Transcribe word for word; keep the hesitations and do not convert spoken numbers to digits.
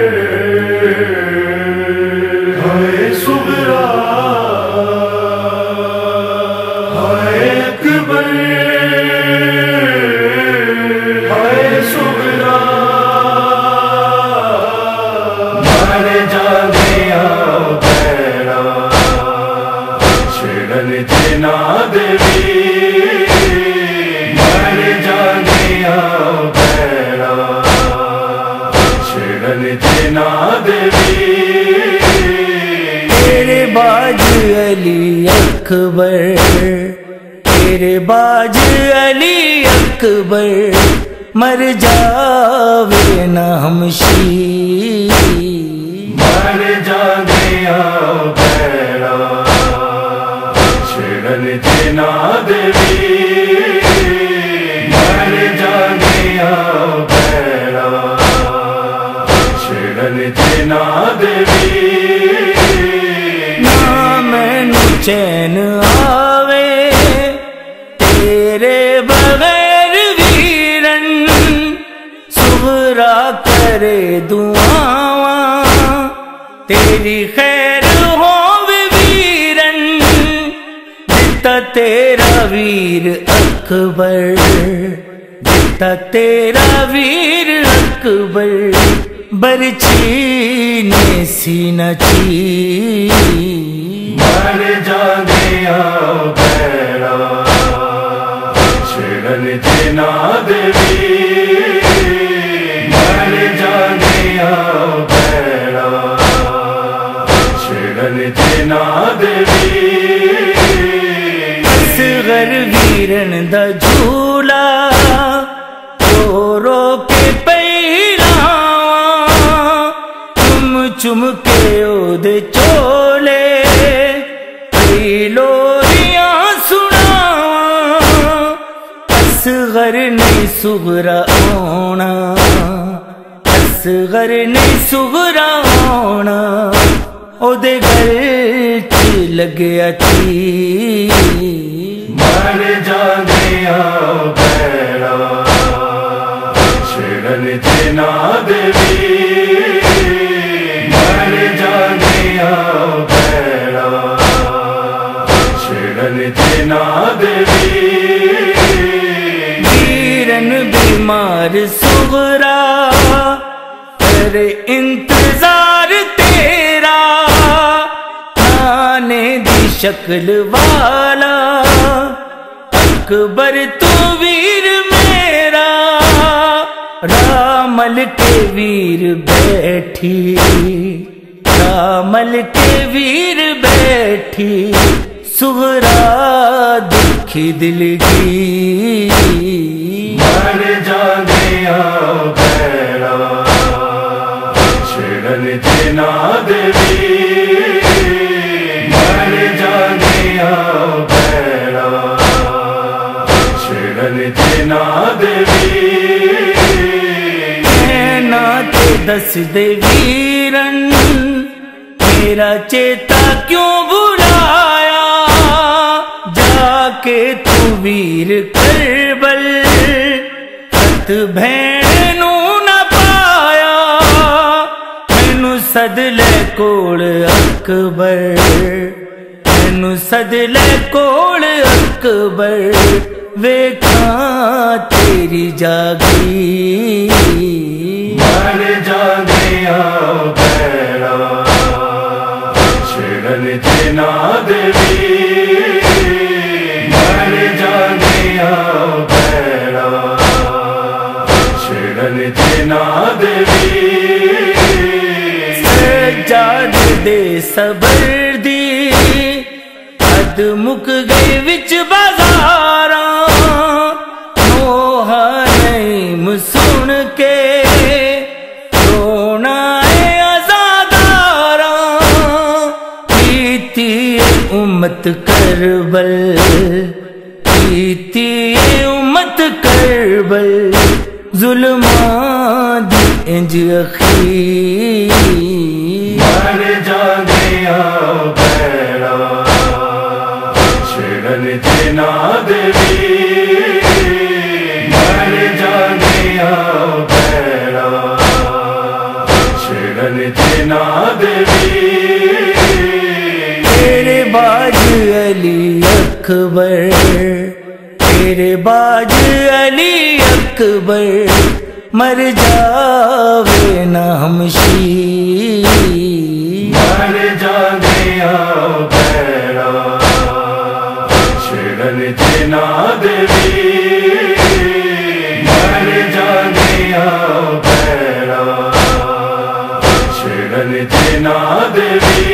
ہائے صغرا ہائے اکبر ہائے صغرا مر جاندیا پیرا چھڑن جنا دیوی مر جاندیا پیرا چھڑن جنا دیوی تیرے باج علی اکبر تیرے باج علی اکبر مر جاوے نہ ہمشی مر جاندیا پیرا چھڑن جنا دیوی مر جاندیا پیرا چھڑن جنا دیوی نہ مینو چین آوے تیرے بغیر ویرن صغرا کرے دعاواں تیری خیر ہووے ویرن جتا تیرا ویر اکبر جتا تیرا ویر اکبر برچھی نے سینہ چی مر جاندیا پیرا چھڑن جنا دیوی مر جاندیا پیرا چھڑن جنا دیوی اصغر ویرن دا جھولا رو رو کے پہلاواں چم چم کے او دے چولے کئی لوریاں سناواں اصغر نہیں صغرا آنا اصغر نہیں صغرا آنا او دے گل چ لگیا تھی مر جاندیا پیرا چھڑن جنا دیوی مر جاندیا پیرا چھڑن جنا دیوی ویرن بیمار صغرا کرے انتظار تیرا آنے دی شکل والا اکبر تو ویر میرا رامل کے ویر بیٹھی رامل کے ویر بیٹھی صغرا دکھی دل کی مر جاندیا پیرا چھڑن جنا دیوی مر جاندیا پیرا چھڑن جنا دیوی تے دس دے ویرن میرا چیتا کیوں بلایا جا کے تو ویر کربل ہت بھینوں نہ پایا مینو سد لے کوڑ اکبر مینو سد لے کوڑ اکبر ویکھاں تیری جاگی مر جاندیا پیرا چھڑن جنا دیوی مر جاندیا پیرا چھڑن جنا دیوی سجاد دے صبر دی حد مک گئی وچ بازاراں موہا نعیم سن کے رونا اے عزاداراں کیتی امت کربل کیتی امت کربل ظلماں دی انج اخی مر جاندیا پیرا چھڑن جنا دیوی مر جاندیا پیرا چھڑن ਛੇੜਨ ਜੇ ਨਾ ਦੇਵੀ تیرے باج علی اکبر تیرے باج علی اکبر مر جاوے نہ ہمشی مر جاندیا بھیڑا چھیڑن جے نہ دیوی مر جاندیا بھیڑا چھیڑن جے نہ دیوی